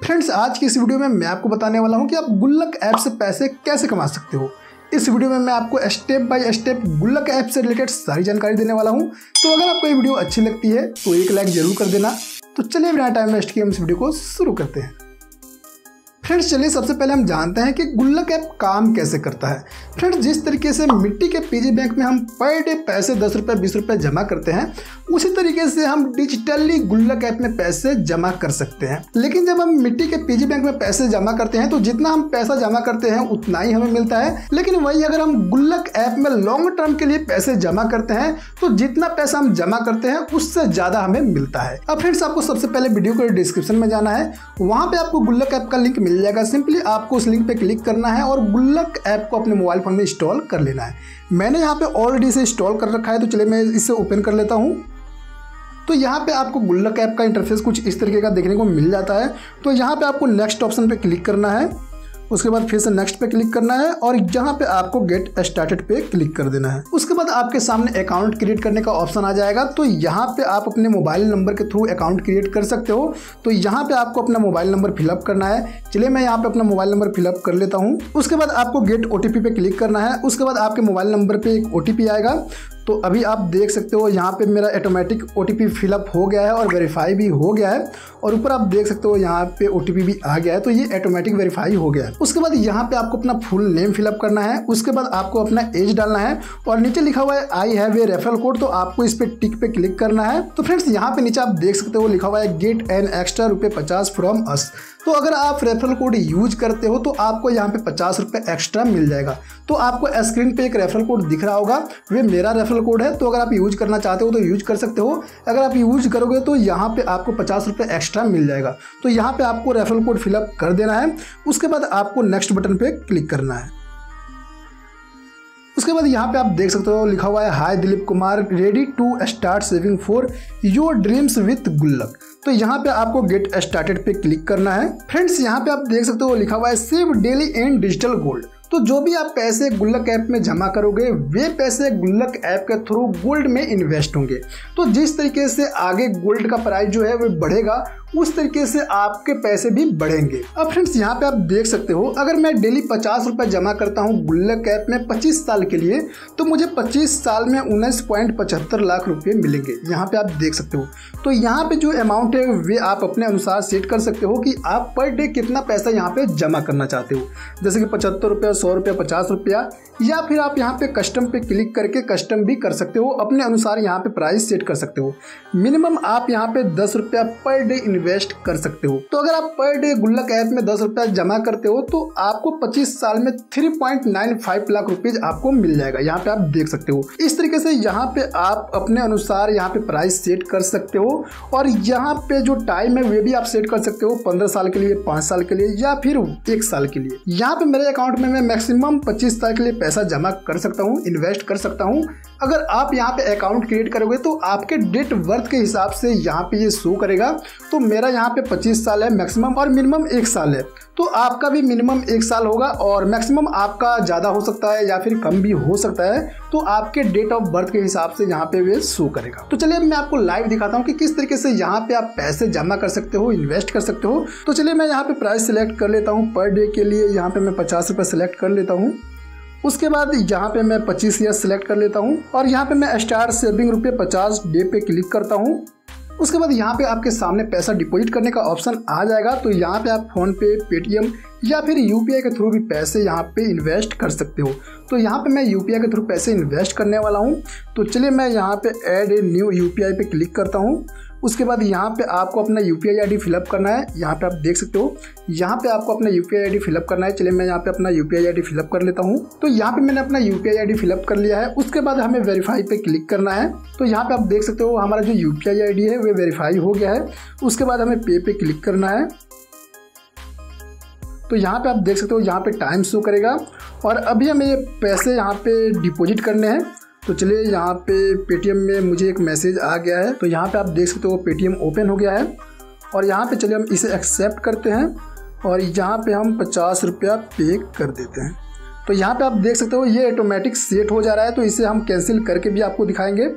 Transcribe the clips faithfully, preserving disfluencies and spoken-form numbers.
Friends, आज की इस वीडियो में मैं आपको बताने वाला हूं कि आप गुल्लक ऐप से पैसे कैसे कमा सकते हो। इस वीडियो में मैं आपको step by step Gullak app से रिलेटेड सारी जानकारी देने वाला हूं। तो अगर आपको ये वीडियो अच्छी लगती है तो एक लाइक जरूर कर देना। तो चलिए बिना टाइम वेस्ट किए हम इस वीडियो को शुरू करते हैं। फ्रेंड्स, चलिए सबसे पहले हम जानते हैं कि गुल्लक ऐप काम कैसे करता है। फ्रेंड्स, जिस तरीके से मिट्टी के पिगी बैंक में हम पर डे पैसे दस रुपये बीस रुपये जमा करते हैं, उसी तरीके से हम डिजिटली गुल्लक ऐप में पैसे जमा कर सकते हैं। लेकिन जब हम मिट्टी के पिगी बैंक में पैसे जमा करते हैं तो जितना हम पैसा जमा करते हैं उतना ही हमें मिलता है। लेकिन वही अगर हम गुल्लक ऐप में लॉन्ग टर्म के लिए पैसे जमा करते हैं तो जितना पैसा हम जमा करते हैं उससे ज्यादा हमें मिलता है। अब फ्रेंड्स, आपको सबसे पहले वीडियो के डिस्क्रिप्शन में जाना है, वहां पे आपको गुल्लक ऐप का लिंक मिल जाएगा। सिंपली आपको उस लिंक पे क्लिक करना है और गुल्लक ऐप को अपने मोबाइल फोन में इंस्टॉल कर लेना है। मैंने यहाँ पे ऑलरेडी इसे इंस्टॉल कर रखा है, तो चलिए मैं इसे ओपन कर लेता हूँ। तो यहाँ पे आपको गुल्लक ऐप का इंटरफेस कुछ इस तरीके का देखने को मिल जाता है। तो यहाँ पे आपको नेक्स्ट ऑप्शन पे क्लिक करना है, उसके बाद फिर से नेक्स्ट पे क्लिक करना है और यहाँ पे आपको गेट स्टार्टेड पे क्लिक कर देना है। उसके बाद आपके सामने अकाउंट क्रिएट करने का ऑप्शन आ जाएगा। तो यहाँ पे आप अपने मोबाइल नंबर के थ्रू अकाउंट क्रिएट कर सकते हो। तो यहाँ पे आपको अपना मोबाइल नंबर फिलअप करना है। चलिए मैं यहाँ पे अपना मोबाइल नंबर फिलअप कर लेता हूँ। उसके बाद आपको गेट ओटीपी पे क्लिक करना है। उसके बाद आपके मोबाइल नंबर पे एक ओटीपी आएगा। तो अभी आप देख सकते हो यहाँ पे मेरा ऑटोमेटिक ओटीपी फिलअप हो गया है और वेरीफाई भी हो गया है। और ऊपर आप देख सकते हो यहाँ पे ओटीपी भी आ गया है, तो ये ऑटोमेटिक वेरीफाई हो गया है। उसके बाद यहाँ पे आपको अपना फुल नेम फिलअप करना है। उसके बाद आपको अपना एज डालना है और नीचे लिखा हुआ है I have a referral code, तो आपको इस पे टिक पे क्लिक करना है। तो फ्रेंड्स, यहाँ पे नीचे आप देख सकते हो लिखा हुआ है गेट एन एक्स्ट्रा रुपये पचास फ्रॉम अस। तो अगर आप रेफरल कोड यूज करते हो तो आपको यहाँ पे पचास रुपये एक्स्ट्रा मिल जाएगा। तो आपको स्क्रीन पे एक रेफरल कोड दिख रहा होगा, वे मेरा रेफरल कोड है। तो अगर आप यूज करना चाहते हो तो यूज कर सकते हो। अगर आप यूज करोगे तो यहाँ पे आपको पचास रुपये एक्स्ट्रा मिल जाएगा। तो यहाँ पे आपको रेफरल कोड फिलअप कर देना है। उसके बाद आपको नेक्स्ट बटन पे क्लिक करना है। उसके बाद यहाँ पे आप देख सकते हो लिखा हुआ है hi Dilip Kumar, ready to start saving for your dreams with Gullak. तो यहाँ पे आपको गेट स्टार्टेड पे क्लिक करना है। फ्रेंड्स, यहाँ पे आप देख सकते हो लिखा हुआ है save daily in digital gold. तो जो भी आप पैसे गुल्लक ऐप में जमा करोगे वे पैसे गुल्लक ऐप के थ्रू गोल्ड में इन्वेस्ट होंगे। तो जिस तरीके से आगे गोल्ड का प्राइस जो है वो बढ़ेगा उस तरीके से आपके पैसे भी बढ़ेंगे। अब फ्रेंड्स, यहाँ पे आप देख सकते हो अगर मैं डेली पचास रुपए जमा करता हूँ गुल्लक ऐप में पच्चीस साल के लिए तो मुझे पच्चीस साल में उन्नीस पॉइंट पचहत्तर लाख रुपए मिलेंगे। यहाँ पे आप देख सकते हो। तो यहाँ पे जो अमाउंट है वे आप अपने अनुसार सेट कर सकते हो कि आप पर डे कितना पैसा यहाँ पे जमा करना चाहते हो, जैसे कि पचहत्तर रुपया, सौ रुपया, पचास रुपया, या फिर आप यहाँ पे कस्टम पे क्लिक करके कस्टम भी कर सकते हो। अपने अनुसार यहाँ पे प्राइस सेट कर सकते हो। मिनिमम आप यहाँ पे दस रुपया पर डे इन्वेस्ट कर सकते हो। तो अगर आप पर डे गुल्लक ऐप में दस रुपया जमा करते हो तो आपको पच्चीस साल में तीन पॉइंट नौ पाँच लाख रुपए आपको मिल जाएगा। यहाँ पे आप देख सकते हो। इस तरीके से यहाँ पे आप अपने अनुसार यहाँ पे प्राइस सेट कर सकते हो। और यहाँ पे जो टाइम है वे भी आप सेट कर सकते हो, पंद्रह साल के लिए, पाँच साल के लिए या फिर एक साल के लिए। यहाँ पे मेरे अकाउंट में मैं मैक्सिमम पच्चीस साल के लिए पैसा जमा कर सकता हूँ, इन्वेस्ट कर सकता हूँ। अगर आप यहाँ पे अकाउंट क्रिएट करोगे तो आपके डेट वर्थ के हिसाब से यहाँ पे ये शो करेगा। तो मेरा यहाँ पे पच्चीस साल है मैक्सिमम और मिनिमम एक साल है। तो आपका भी मिनिमम एक साल होगा और मैक्सिमम आपका ज़्यादा हो सकता है या फिर कम भी हो सकता है। तो आपके डेट ऑफ बर्थ के हिसाब से यहाँ पे वे शो करेगा। तो चलिए मैं आपको लाइव दिखाता हूँ कि किस तरीके से यहाँ पे आप पैसे जमा कर सकते हो, इन्वेस्ट कर सकते हो। तो चलिए मैं यहाँ पे प्राइस सिलेक्ट कर लेता हूँ पर डे के लिए। यहाँ पे मैं पचास रुपये सिलेक्ट कर लेता हूँ। उसके बाद यहाँ पे मैं पच्चीस ईयर सेलेक्ट कर लेता हूँ और यहाँ पे मैं स्टार्ट सेविंग रुपये पचास डे पे क्लिक करता हूँ। उसके बाद यहाँ पे आपके सामने पैसा डिपॉजिट करने का ऑप्शन आ जाएगा। तो यहाँ पे आप फोन पे, पेटीएम या फिर यूपीआई के थ्रू भी पैसे यहाँ पे इन्वेस्ट कर सकते हो। तो यहाँ पे मैं यूपीआई के थ्रू पैसे इन्वेस्ट करने वाला हूँ। तो चलिए मैं यहाँ पे ऐड ए न्यू यूपीआई पे क्लिक करता हूँ। उसके बाद यहाँ पे आपको अपना यूपीआई आईडी फिलअप करना है। यहाँ पे आप देख सकते हो, यहाँ पे आपको अपना यूपीआई आईडी फिलअप करना है। चलिए मैं यहाँ पे अपना यूपीआई आईडी फिलअप कर लेता हूँ। तो यहाँ पे मैंने अपना यूपीआई आईडी फिलअप कर लिया है। उसके बाद हमें वेरीफाई पे क्लिक करना है। तो यहाँ पे आप देख सकते हो हमारा जो यूपीआई आईडी है वो वेरीफाई हो गया है। उसके बाद हमें पे पे क्लिक करना है। तो यहाँ पे आप देख सकते हो यहाँ पे टाइम शो करेगा और अभी हमें ये पैसे यहाँ पे डिपॉजिट करने हैं। तो चलिए यहाँ पे पेटीएम में मुझे एक मैसेज आ गया है। तो यहाँ पे आप देख सकते हो पेटीएम ओपन हो गया है और यहाँ पे चलिए हम इसे एक्सेप्ट करते हैं और यहाँ पे हम पचास रुपया पे कर देते हैं। तो यहाँ पे आप देख सकते हो ये ऑटोमेटिक सेट हो जा रहा है। तो इसे हम कैंसिल करके भी आपको दिखाएंगे।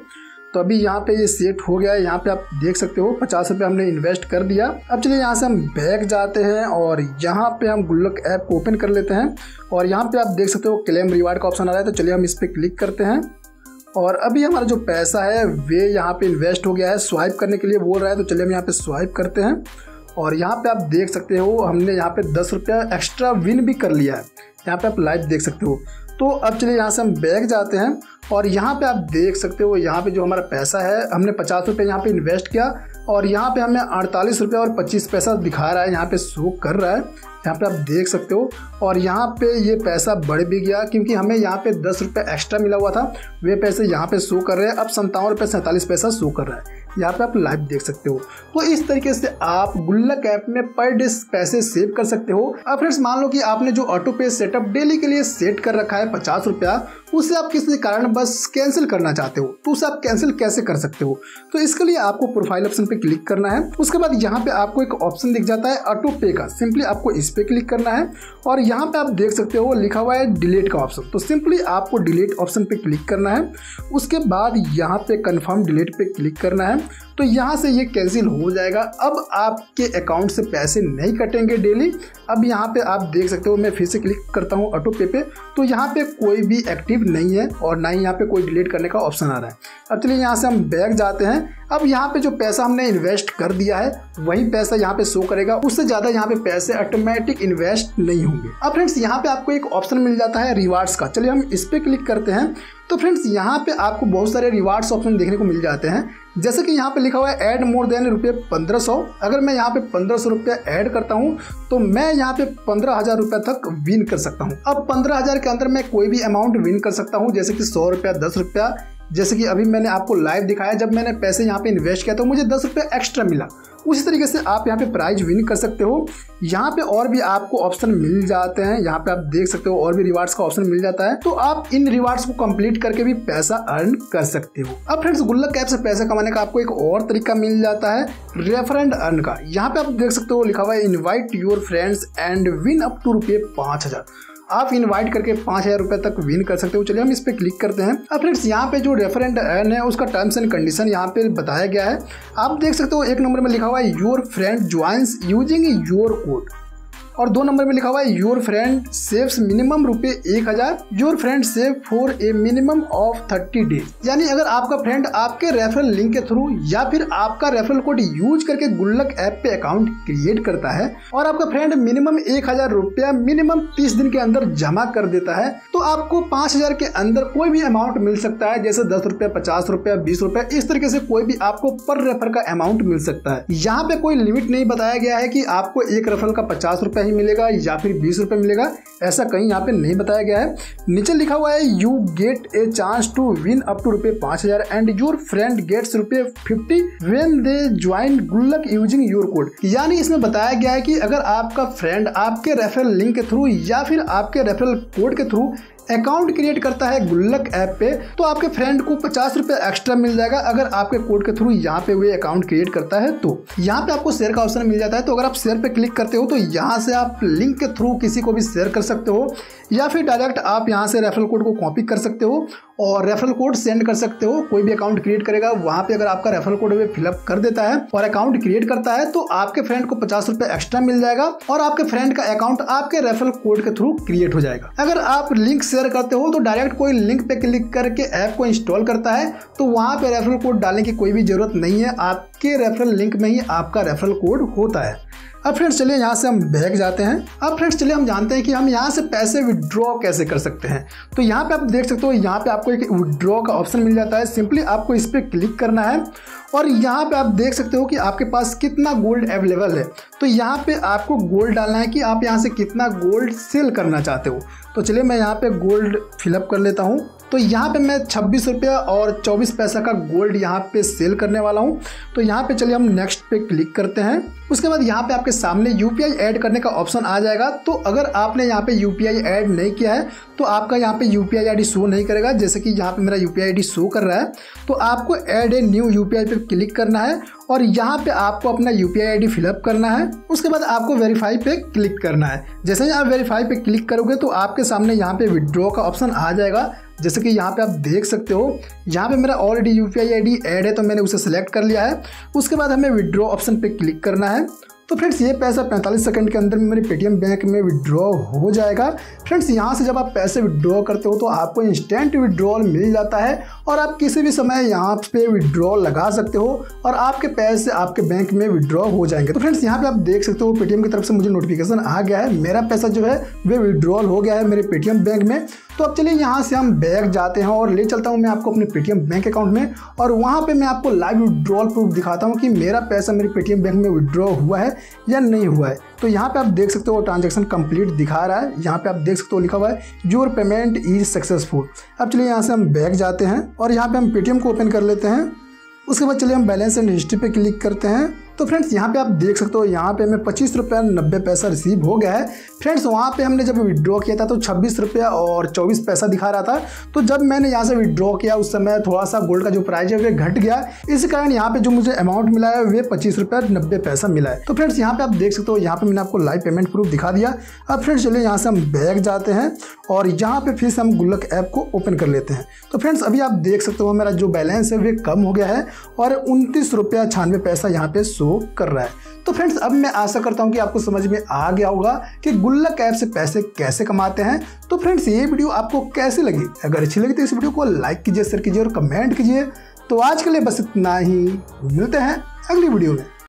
तो अभी यहाँ पे ये सेट हो गया है। यहाँ पे आप देख सकते हो पचास रुपये हमने इन्वेस्ट कर दिया। अब चलिए यहाँ से हम बैक जाते हैं और यहाँ पे हम गुल्लक ऐप को ओपन कर लेते हैं और यहाँ पे आप देख सकते हो क्लेम रिवार्ड का ऑप्शन आ रहा है। तो चलिए हम इस पर क्लिक करते हैं और अभी हमारा जो पैसा है वे यहाँ पे इन्वेस्ट हो गया है। स्वाइप करने के लिए बोल रहा है, तो चलिए हम यहाँ पे स्वाइप करते हैं और यहाँ पे आप देख सकते हो हमने यहाँ पे दस रुपया एक्स्ट्रा विन भी कर लिया है। यहाँ पे आप लाइव देख सकते हो। तो अब चलिए यहाँ से हम बैक जाते हैं और यहाँ पे आप देख सकते हो यहाँ पे जो हमारा पैसा है हमने पचास रुपये यहाँ पे इन्वेस्ट किया और यहाँ पे हमें अड़तालीस रुपये और पच्चीस पैसा दिखा रहा है, यहाँ पे शो कर रहा है। यहाँ पे आप देख सकते हो और यहाँ पे ये पैसा बढ़ भी गया क्योंकि हमें यहाँ पे दस रुपये एक्स्ट्रा मिला हुआ था, वे पैसे यहाँ पे शो कर रहे हैं। अब संतावन रुपये सैंतालीस पैसा शो कर रहा है, यहाँ पे आप लाइव देख सकते हो। तो इस तरीके से आप गुल्लक ऐप में पर डे पैसे सेव कर सकते हो। अब फ्रेंड्स मान लो कि आपने जो ऑटो पे सेटअप डेली के लिए सेट कर रखा है पचास रुपया, उसे आप किसी कारण बस कैंसिल करना चाहते हो, तो उसे आप कैंसिल कैसे कर सकते हो। तो इसके लिए आपको प्रोफाइल ऑप्शन पे क्लिक करना है। उसके बाद यहाँ पे आपको एक ऑप्शन दिख जाता है ऑटो पे का, सिंपली आपको इस पे क्लिक करना है और यहाँ पे आप देख सकते हो लिखा हुआ है डिलीट का ऑप्शन। तो सिंपली आपको डिलीट ऑप्शन पे क्लिक करना है। उसके बाद यहाँ पे कंफर्म डिलीट पे क्लिक करना है। तो यहाँ से ये कैंसिल हो जाएगा। अब आपके अकाउंट से पैसे नहीं कटेंगे डेली। अब यहाँ पे आप देख सकते हो, मैं फिर से क्लिक करता हूँ ऑटो पे पे, तो यहाँ पे कोई भी एक्टिव नहीं है और ना ही यहाँ पे कोई डिलीट करने का ऑप्शन आ रहा है। अब चलिए यहाँ से हम बैक जाते हैं। अब यहाँ पे जो पैसा हमने इन्वेस्ट कर दिया है वही पैसा यहाँ पे शो करेगा, उससे ज़्यादा यहाँ पे पैसे ऑटोमेटिक इन्वेस्ट नहीं होंगे। अब फ्रेंड्स यहाँ पे आपको एक ऑप्शन मिल जाता है रिवार्ड्स का। चलिए हम इस पे क्लिक करते हैं। तो फ्रेंड्स यहाँ पे आपको बहुत सारे रिवार्ड्स ऑप्शन देखने को मिल जाते हैं, जैसे कि यहाँ पे लिखा हुआ है ऐड मोर देन रुपये पंद्रह सौ। अगर मैं यहाँ पे पंद्रह सौ रुपया ऐड करता हूँ तो मैं यहाँ पे पंद्रह हजार रुपया तक विन कर सकता हूँ। अब पंद्रह हजार के अंदर मैं कोई भी अमाउंट विन कर सकता हूँ, जैसे कि सौ रुपया, दस रुपया। जैसे कि अभी मैंने आपको लाइव दिखाया, जब मैंने पैसे यहाँ पे इन्वेस्ट किया तो मुझे दस रुपये एक्स्ट्रा मिला। उसी तरीके से आप यहाँ पे प्राइज विन कर सकते हो। यहाँ पे और भी आपको ऑप्शन मिल जाते हैं, यहाँ पे आप देख सकते हो और भी रिवार्ड्स का ऑप्शन मिल जाता है। तो आप इन रिवार्ड्स को कंप्लीट करके भी पैसा अर्न कर सकते हो। अब फ्रेंड्स गुल्लक ऐप से पैसा कमाने का आपको एक और तरीका मिल जाता है रेफरेंड अर्न का। यहाँ पे आप देख सकते हो लिखा हुआ है invite your friends and win up to रुपये पाँच हजार। आप इनवाइट करके पाँच हजार रुपये तक विन कर सकते हो। चलिए हम इस पे क्लिक करते हैं। अब फ्रेंड्स यहाँ पे जो रेफरेंड अर्न है उसका टर्म्स एंड कंडीशन यहाँ पे बताया गया है। आप देख सकते हो एक नंबर में लिखा हुआ है your friend joins using your code और दो नंबर में लिखा हुआ है योर फ्रेंड सेव्स मिनिमम रुपये एक हजार, your friend save for a minimum of thirty days. यानी अगर आपका फ्रेंड आपके रेफरल लिंक के थ्रू या फिर आपका रेफरल कोड यूज करके गुल्लक ऐप पे अकाउंट क्रिएट करता है और आपका फ्रेंड मिनिमम एक हजार रुपया मिनिमम तीस दिन के अंदर जमा कर देता है, तो आपको पांच हजार के अंदर कोई भी अमाउंट मिल सकता है, जैसे दस रुपया, पचास रुपया, बीस रुपया, इस तरीके से कोई भी आपको पर रेफर का अमाउंट मिल सकता है। यहाँ पे कोई लिमिट नहीं बताया गया है कि आपको एक रेफरल का पचास रुपया मिलेगा या फिर बीस रुपए मिलेगा, ऐसा कहीं यहाँ पे नहीं बताया गया है। नीचे लिखा हुआ है you get a chance to win up to रुपये पाँच हजार एंड योर फ्रेंड गेट्स रुपये fifty when they join Gullak using your code. यानी इसमें बताया गया है कि अगर आपका फ्रेंड आपके रेफरल लिंक के थ्रू या फिर आपके रेफरल कोड के थ्रू अकाउंट क्रिएट करता है गुल्लक ऐप पे, तो आपके फ्रेंड को पचास रुपये एक्स्ट्रा मिल जाएगा अगर आपके कोड के थ्रू यहाँ पे वे अकाउंट क्रिएट करता है। तो यहाँ पे आपको शेयर का ऑप्शन मिल जाता है। तो अगर आप शेयर पे क्लिक करते हो तो यहाँ से आप लिंक के थ्रू किसी को भी शेयर कर सकते हो या फिर डायरेक्ट आप यहाँ से रेफरल कोड को कॉपी कर सकते हो और रेफरल कोड सेंड कर सकते हो। कोई भी अकाउंट क्रिएट करेगा वहाँ पे अगर आपका रेफरल कोड वे फिलअप कर देता है और अकाउंट क्रिएट करता है तो आपके फ्रेंड को पचास रुपये एक्स्ट्रा मिल जाएगा और आपके फ्रेंड का अकाउंट आपके रेफरल कोड के थ्रू क्रिएट हो जाएगा। अगर आप लिंक शेयर करते हो तो डायरेक्ट कोई लिंक पे क्लिक करके ऐप को इंस्टॉल करता है, तो वहां पे रेफरल कोड डालने की कोई भी जरूरत नहीं है, आपके रेफरल लिंक में ही आपका रेफरल कोड होता है। अब फ्रेंड्स चलिए यहाँ से हम बैक जाते हैं। अब फ्रेंड्स चलिए हम जानते हैं कि हम यहाँ से पैसे विड्रॉ कैसे कर सकते हैं। तो यहाँ पे आप देख सकते हो यहाँ पे आपको एक विड्रॉ का ऑप्शन मिल जाता है। सिंपली आपको इस पर क्लिक करना है और यहाँ पे आप देख सकते हो कि आपके पास कितना गोल्ड अवेलेबल है। तो यहाँ पे आपको गोल्ड डालना है कि आप यहाँ से कितना गोल्ड सेल करना चाहते हो। तो चलिए मैं यहाँ पे गोल्ड फिलअप कर लेता हूँ। तो यहाँ पे मैं छब्बीस रुपया और चौबीस पैसा का गोल्ड यहाँ पे सेल करने वाला हूँ। तो यहाँ पे चलिए हम नेक्स्ट पे क्लिक करते हैं। उसके बाद यहाँ पे आपके सामने यूपीआई ऐड करने का ऑप्शन आ जाएगा। तो अगर आपने यहाँ पे यूपीआई ऐड नहीं किया है तो आपका यहाँ पे यूपीआई आईडी शो नहीं करेगा। जैसे कि यहाँ पे मेरा यूपीआई आईडी शो कर रहा है, तो आपको ऐड ए न्यू यूपीआई पे क्लिक करना है और यहाँ पे आपको अपना यूपीआई आईडी फिलअप करना है। उसके बाद आपको वेरीफाई पे क्लिक करना है। जैसे ही आप वेरीफाई पे क्लिक करोगे तो आपके सामने यहाँ पे विड्रॉ का ऑप्शन आ जाएगा। जैसे कि यहाँ पे आप देख सकते हो, यहाँ पे मेरा ऑलरेडी यूपीआई आईडी ऐड है तो मैंने उसे सेलेक्ट कर लिया है। उसके बाद हमें विड्रॉ ऑप्शन पे क्लिक करना है। तो फ्रेंड्स ये पैसा पैंतालीस सेकंड के अंदर मेरे पेटीएम बैंक में विड्रॉ हो जाएगा। फ्रेंड्स यहाँ से जब आप पैसे विड्रॉ करते हो तो आपको इंस्टेंट विड्रॉल मिल जाता है और आप किसी भी समय यहाँ पे विड्रॉ लगा सकते हो और आपके पैसे आपके बैंक में विड्रॉ हो जाएंगे। तो फ्रेंड्स यहाँ पे आप देख सकते हो पेटीएम की तरफ से मुझे नोटिफिकेशन आ गया है, मेरा पैसा जो है वे विड्रॉल हो गया है मेरे पेटीएम बैंक में। तो अब चलिए यहाँ से हम बैक जाते हैं और ले चलता हूँ मैं आपको अपने पेटीएम बैंक अकाउंट में और वहाँ पे मैं आपको लाइव विड्रॉल प्रूफ दिखाता हूँ कि मेरा पैसा मेरे पेटीएम बैंक में विड्रॉ हुआ है या नहीं हुआ है। तो यहाँ पे आप देख सकते हो ट्रांजैक्शन कंप्लीट दिखा रहा है, यहाँ पे आप देख सकते हो लिखा हुआ है योर पेमेंट इज सक्सेसफुल। अब चलिए यहाँ से हम बैक जाते हैं और यहाँ पे हम पेटीएम को ओपन कर लेते हैं। उसके बाद चलिए हम बैलेंस एंड हिस्ट्री पे क्लिक करते हैं। तो फ्रेंड्स यहाँ पे आप देख सकते हो यहाँ पे हमें पच्चीस रुपया नब्बे पैसा रिसीव हो गया है। फ्रेंड्स वहाँ पे हमने जब विड्रॉ किया था तो छब्बीस रुपया और चौबीस पैसा दिखा रहा था। तो जब मैंने यहाँ से विड्रॉ किया उस समय थोड़ा सा गोल्ड का जो प्राइस है वे घट गया, इस कारण यहाँ पे जो मुझे अमाउंट मिला है वे पच्चीस रुपया नब्बे पैसा मिला है। तो फ्रेंड्स यहाँ पे आप देख सकते हो यहाँ पे मैंने आपको लाइव पेमेंट प्रूफ दिखा दिया। अब फ्रेंड्स चलिए यहाँ से हम बैक जाते हैं और यहाँ पे फिर से हम गुल्लक ऐप को ओपन कर लेते हैं। तो फ्रेंड्स अभी आप देख सकते हो मेरा जो बैलेंस है वे कम हो गया है और उनतीस रुपया छियानवे पैसा यहाँ पे शो कर रहा है। तो फ्रेंड्स अब मैं आशा करता हूं कि आपको समझ में आ गया होगा कि गुल्लक ऐप से पैसे कैसे कमाते हैं। तो फ्रेंड्स ये वीडियो आपको कैसी लगी? अगर अच्छी लगी तो इस वीडियो को लाइक कीजिए, शेयर कीजिए और कमेंट कीजिए। तो आज के लिए बस इतना ही, मिलते हैं अगली वीडियो में।